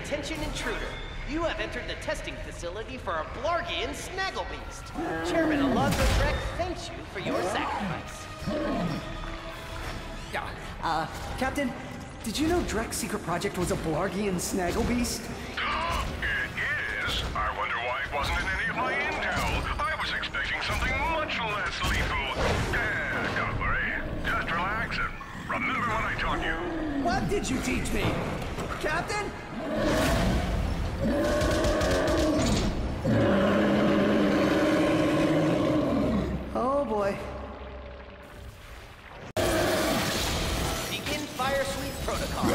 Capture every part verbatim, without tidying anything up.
Attention intruder. You have entered the testing facility for a Blargian Snagglebeast. Chairman Alonzo Drek thanks you for your sacrifice. Uh, Captain, did you know Drek's secret project was a Blargian Snagglebeast? It is? I wonder why it wasn't in any of my intel. I was expecting something much less lethal. Eh, don't worry. Just relax and remember what I taught you. What did you teach me? Captain? Oh boy. Begin Fire Sweep Protocol.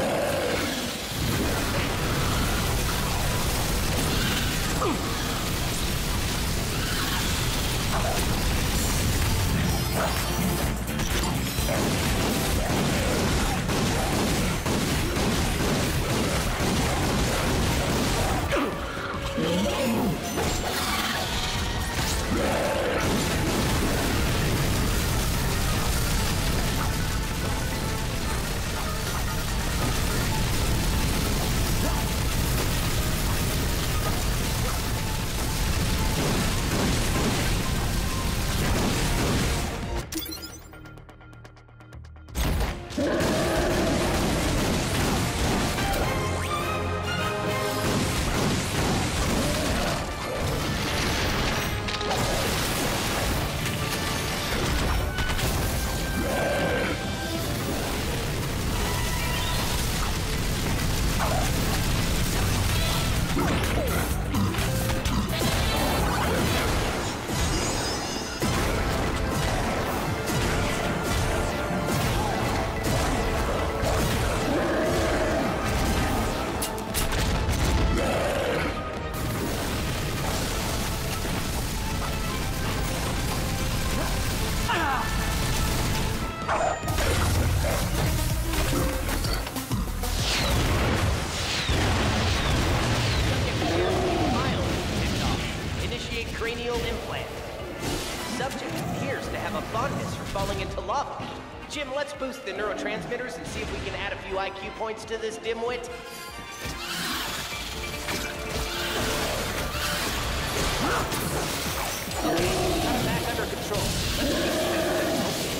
Cranial implant. Subject appears to have a fondness for falling into lava. Jim, let's boost the neurotransmitters and see if we can add a few I Q points to this dimwit. Okay, got it back under control. Let's keep moving.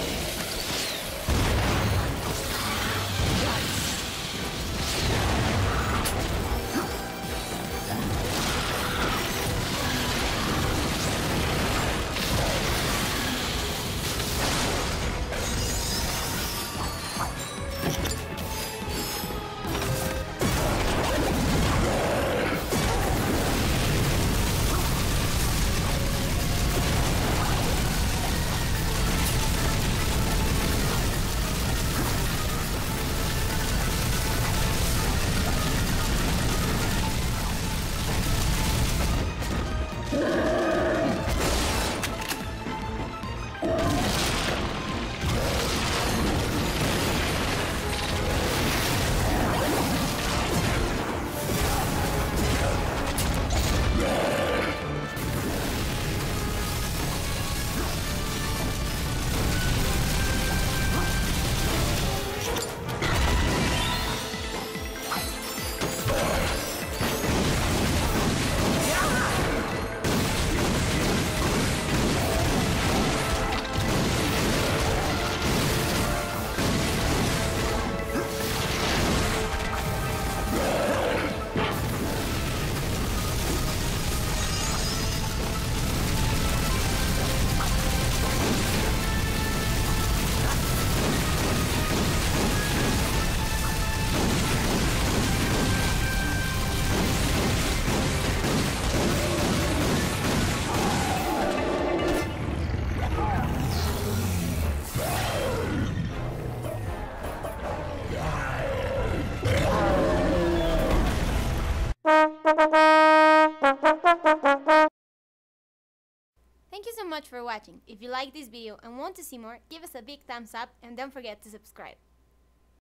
Thank you so much for watching. If you like this video and want to see more, give us a big thumbs up and don't forget to subscribe.